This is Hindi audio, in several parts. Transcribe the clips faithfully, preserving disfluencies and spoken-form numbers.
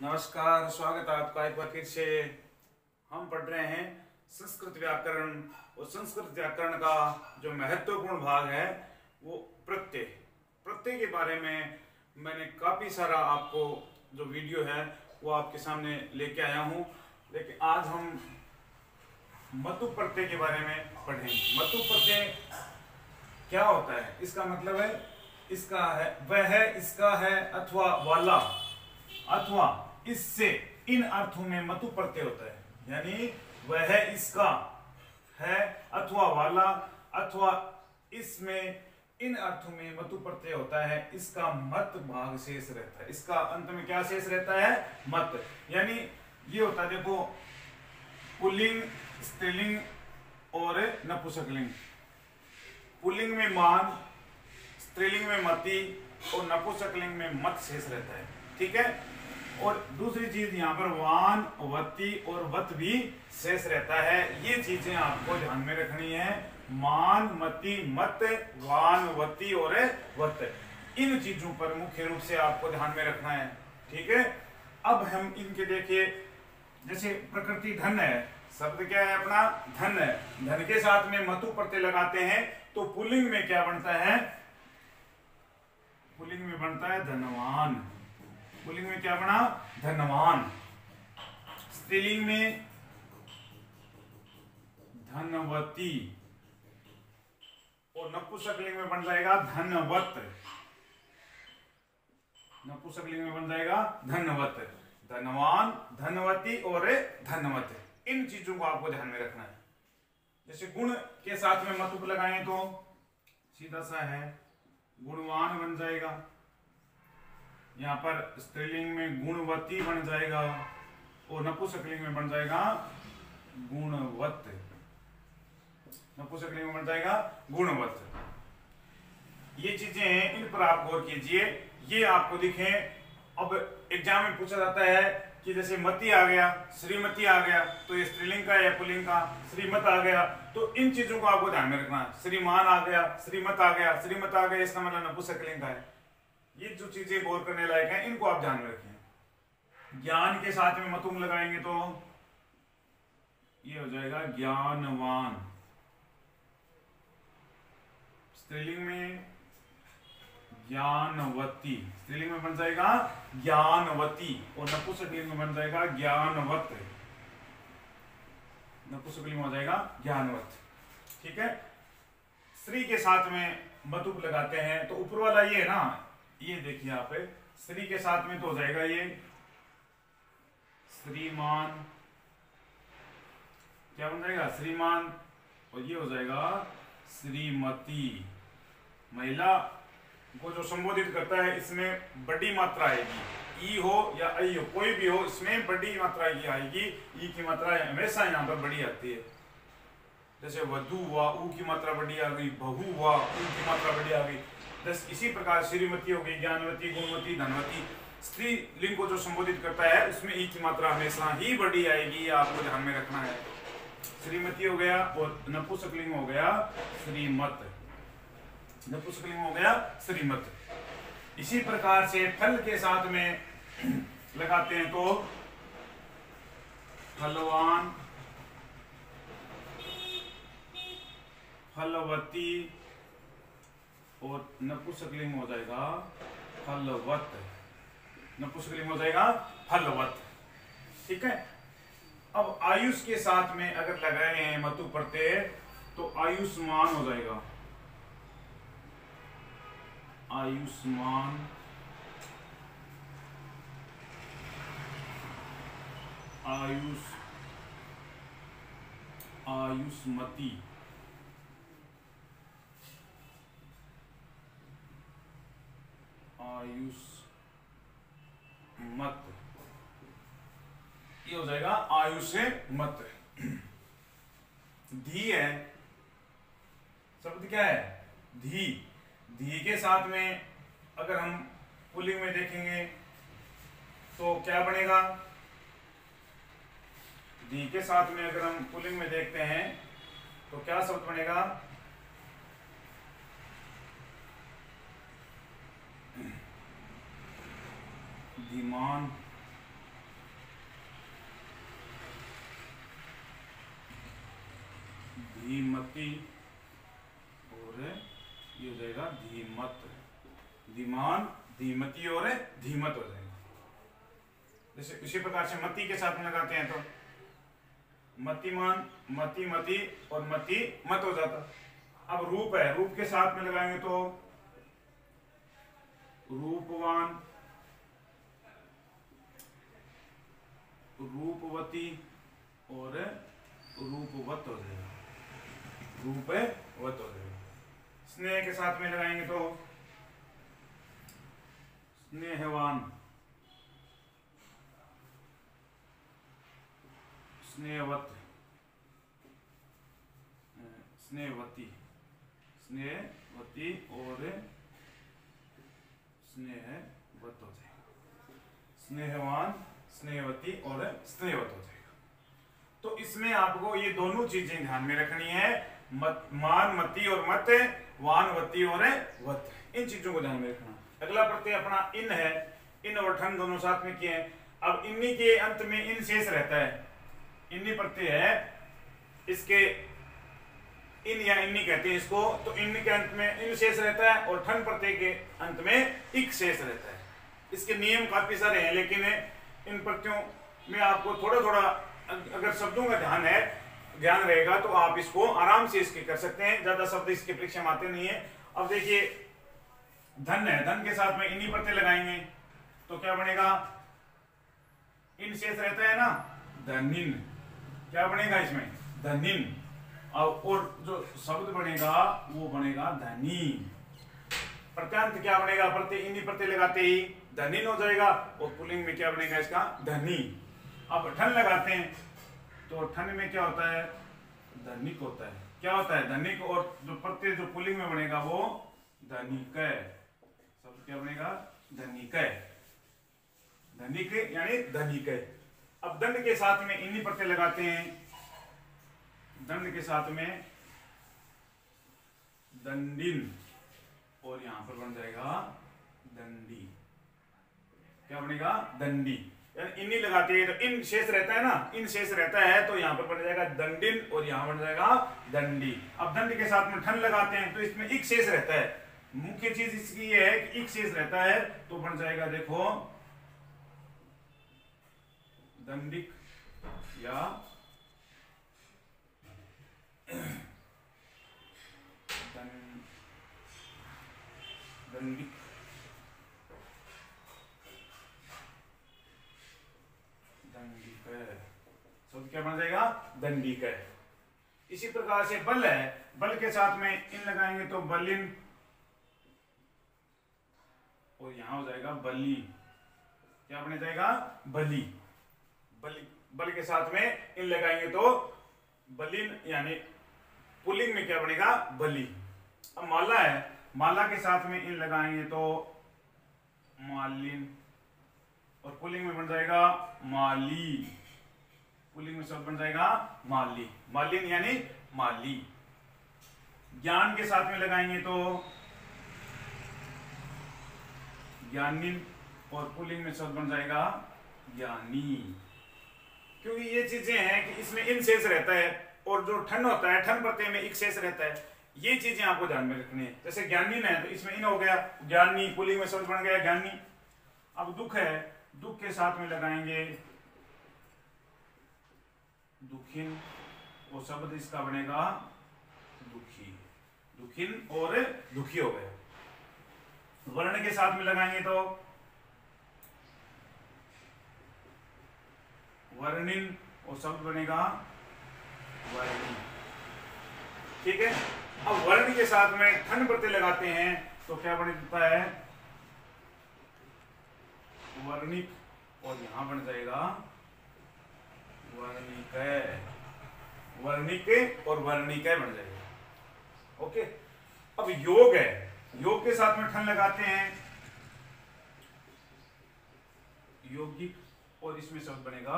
नमस्कार, स्वागत है आपका एक बार फिर से। हम पढ़ रहे हैं संस्कृत व्याकरण और संस्कृत व्याकरण का जो महत्वपूर्ण भाग है वो प्रत्यय। प्रत्यय के बारे में मैंने काफी सारा आपको जो वीडियो है वो आपके सामने लेके आया हूँ, लेकिन आज हम मतु प्रत्यय के बारे में पढ़ेंगे। मतु प्रत्यय क्या होता है, इसका मतलब है इसका है, वह है, इसका है, अथवा वाला, अथवा इससे, इन अर्थों में मतु प्रत्यय होता है। यानी वह है, इसका है, अथवा वाला, अथवा इसमें, इन अर्थों में मतु प्रत्यय होता है। इसका मत भाग शेष रहता है। इसका अंत में क्या शेष रहता है? मत। यानी ये होता है, देखो, पुल्लिंग, स्त्रीलिंग और नपुंसकलिंग। पुल्लिंग में मान, स्त्रीलिंग में मति और नपुंसकलिंग में मत शेष रहता है। ठीक है। और दूसरी चीज यहाँ पर वान, वती और वत भी शेष रहता है। ये चीजें आपको ध्यान में रखनी है। मान, मति, मत, वान, वती और वत, इन चीजों पर मुख्य रूप से आपको ध्यान में रखना है। ठीक है। अब हम इनके देखिए, जैसे प्रकृति धन है, शब्द क्या है अपना? धन है। धन के साथ में मतु प्रत्यय लगाते हैं तो पुल्लिंग में क्या बनता है? पुल्लिंग में बनता है धनवान। पुल्लिंग में क्या बना? धनवान। स्त्रीलिंग में धनवती और नपुंसकलिंग में बन जाएगा धनवत। नपुंसकलिंग में बन जाएगा धनवत। धनवान, धनवती और धनवत, इन चीजों को आपको ध्यान में रखना है। जैसे गुण के साथ में मतुप लगाएं तो सीधा सा है, गुणवान बन जाएगा। यहाँ पर स्त्रीलिंग में गुणवती बन जाएगा और नपुंसकलिंग में बन जाएगा गुणवत। नपुंसकलिंग में बन जाएगा गुणवत। ये चीजें हैं, इन पर आप गौर कीजिए। ये आपको दिखे। अब एग्जाम में पूछा जाता है कि जैसे मति आ गया, श्रीमती आ गया, तो ये स्त्रीलिंग का या पुल्लिंग का? श्रीमत आ गया, तो इन चीजों को आपको ध्यान में रखना है। श्रीमान आ गया, श्रीमत आ गया, श्रीमत आ गया, इसका मतलब नपुंसकलिंग का है। ये जो चीजें गौर करने लायक हैं, इनको आप ध्यान में रखें। ज्ञान के साथ में मतुम लगाएंगे तो ये हो जाएगा ज्ञानवान। स्त्रीलिंग में ज्ञानवती, स्त्रीलिंग में बन जाएगा ज्ञानवती और नपुंसकलिंग में बन जाएगा ज्ञानवत। नपुंसकलिंग में हो जाएगा ज्ञानवत। ठीक है। श्री के साथ में मतुप लगाते हैं तो ऊपर वाला ये है ना, ये देखिए आप, श्री के साथ में तो हो जाएगा ये श्रीमान। क्या बन जाएगा? श्रीमान। और ये हो जाएगा श्रीमती। महिला को जो संबोधित करता है, इसमें बड़ी मात्रा आएगी। ई हो या आई हो, कोई भी हो, इसमें बड़ी मात्रा की आएगी। ई की मात्रा हमेशा यहाँ पर बड़ी आती है। जैसे वधु हुआ, ऊ की मात्रा बड़ी आ गई, बहू हुआ, ऊ की मात्रा बड़ी आ गई। बस इसी प्रकार श्रीमती हो गई, ज्ञानवती, गुणवती, धनवती। स्त्री लिंग को जो संबोधित करता है उसमें ई की मात्रा हमेशा ही बड़ी आएगी। आपको ध्यान में रखना है। श्रीमती हो गया और नपुंसकलिंग हो गया श्रीमत। नपुंसकलिंग हो गया श्रीमत। इसी प्रकार से फल के साथ में लगाते हैं तो फलवान, फलवती और नपुंसकलिंग हो जाएगा फलवत। नपुंसकलिंग हो जाएगा फलवत। ठीक है। अब आयुष के साथ में अगर लगाए हैं मतु प्रत्यय तो आयुष्मान हो जाएगा। आयुष्मान, आयुष, आयुष्मती, आयुष मत, ये हो जाएगा आयुष मत। धी है, शब्द क्या है? धी। धी के साथ में अगर हम पुल्लिंग में देखेंगे तो क्या बनेगा? धी के साथ में अगर हम पुल्लिंग में देखते हैं तो क्या शब्द बनेगा? धीमान, धीमती और ये हो जाएगा धीमत, धीमान, धीमती और धीमत हो जाएगा। जैसे इसी प्रकार से मती के साथ में लगाते हैं तो मतिमान, मति मति और मति मत हो जाता। अब रूप है, रूप के साथ में लगाएंगे तो रूपवान, रूपवती और रूपवत हो जाएगा, रूपवत हो जाएगा। स्नेह के साथ में लगाएंगे तो स्नेहवान, स्नेहवत, स्नेहवती, स्नेहवती और स्नेहवत हो जाएगा, स्नेहवान, स्नेहवती और स्नेहवत हो जाएगा। तो इसमें आपको ये दोनों चीजें ध्यान में रखनी है, मत, मान, मति और मत, वान, वती और वत, इन चीजों को ध्यान में रखना। अगला प्रत्यय अपना इन है, इन और ठन दोनों साथ में किए हैं। अब इन्हीं के अंत में इन शेष रहता है, इन्हीं प्रत्यय है, इसके इन या इन्हीं कहते हैं इसको, तो इन के अंत में इन शेष रहता है और ठन प्रत्यय के अंत में इक शेष रहता है। इसके नियम काफी सारे हैं, लेकिन इन प्रत्ययों में आपको थोड़ा थोड़ा अगर शब्दों का ध्यान है, ध्यान रहेगा तो आप इसको आराम से इसके कर सकते हैं, ज्यादा शब्द इसके परीक्षा में आते नहीं है। अब देखिए धन है, धन के साथ में इन्हीं प्रत्यय लगाएंगे तो क्या बनेगा, इन शेष रहता है ना, धनिन, क्या बनेगा इसमें, धनिन, और जो शब्द बनेगा वो बनेगा धनी। प्रत्यांत क्या बनेगा, प्रत्यय इन्हीं प्रत्यय लगाते ही धनिन हो जाएगा, और पुल्लिंग में क्या बनेगा इसका, धनी। अब ठन लगाते हैं तो ठन में क्या होता है, धनिक होता है, क्या होता है, धनिक, और जो प्रत्यय जो पुल्लिंग में बनेगा वो धनिक, शब्द क्या बनेगा, धनिक, धनिक यानी धनिक। अब दंड के साथ में इन्हीं प्रत्यय लगाते हैं, दंड के साथ में दंडिन, और यहां पर बन जाएगा दंडी, क्या बनेगा, दंडी। यानी इन्हीं लगाते हैं तो इन शेष रहता है ना, इन शेष रहता है तो यहां पर बन जाएगा दंडिन और यहां बन जाएगा दंडी। अब दंड के साथ में ठन लगाते हैं तो इसमें एक शेष रहता है, मुख्य चीज इसकी ये है कि एक शेष रहता है तो बन जाएगा, देखो दंडिक या दं, दंडिक, दंडिक, शब्द क्या बन जाएगा, दंडिक। इसी प्रकार से बल है, बल के साथ में इन लगाएंगे तो बलिन, और यहां हो जाएगा बली, क्या बन जाएगा, बली, बली। बल के साथ में इन लगाएंगे तो बलिन, यानी पुल्लिंग में क्या बनेगा, बली। अब माला है, माला के साथ में इन लगाएंगे तो मालिन, और पुल्लिंग में बन जाएगा माली, पुल्लिंग में शब्द बन जाएगा माली, मालिन यानी माली। ज्ञान के साथ में लगाएंगे तो ज्ञानिन, और पुल्लिंग में शब्द बन जाएगा ज्ञानी। क्योंकि ये चीजें हैं कि इसमें इन शेष रहता है, और जो ठन होता है, ठन प्रत्यय में एक शेष रहता है, ये चीजें आपको ध्यान में रखनी है। जैसे ज्ञानीन है तो इसमें इन हो गया, ज्ञानी, पुल्लिंग में शब्द बन गया ज्ञानी। अब दुख है, दुख के साथ में लगाएंगे दुखिन, वो शब्द इसका बनेगा दुखी, दुखिन और दुखी हो गया। वर्ण के साथ में लगाएंगे तो वर्णिन, और शब्द बनेगा वर्णी, ठीक है। अब वर्ण के साथ में ठन प्रत्यय लगाते हैं तो क्या बन जाता है, वर्णिक, और यहां बन जाएगा वर्णिक, वर्णिक और वर्णिक बन जाएगा, ओके। अब योग है, योग के साथ में ठन लगाते हैं योगिक, और इसमें शब्द बनेगा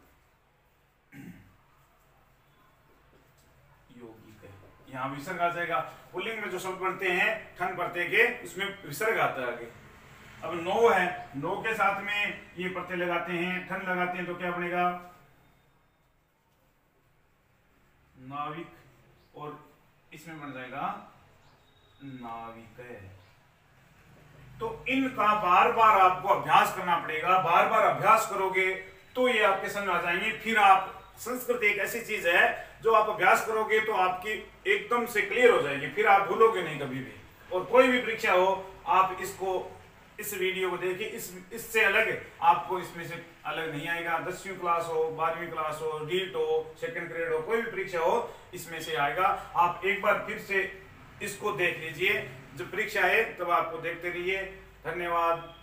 योगिक है, यहां विसर्ग आ जाएगा। पुल्लिंग में जो शब्द बनते हैं ठन प्रत्यय के, इसमें विसर्ग आता है आगे। अब नौ है, नौ के साथ में ये प्रत्यय लगाते हैं, ठन लगाते हैं तो क्या बनेगा, नाविक, और इसमें बन जाएगा नाविक। तो इनका बार बार आपको अभ्यास करना पड़ेगा, बार बार अभ्यास करोगे तो ये आपके समझ आ जाएंगे। फिर आप, संस्कृत एक ऐसी चीज है जो आप अभ्यास करोगे तो आपकी एकदम से क्लियर हो जाएगी, फिर आप भूलोगे नहीं कभी भी। और कोई भी परीक्षा हो, आप इसको, इस वीडियो को देखिए, इस इससे अलग आपको इसमें से अलग नहीं आएगा। दसवीं क्लास हो, बारहवीं क्लास हो, डीट हो, सेकंड ग्रेड हो, कोई भी परीक्षा हो, इसमें से आएगा। आप एक बार फिर से इसको देख लीजिए, जब परीक्षा है तब आपको देखते रहिए। धन्यवाद।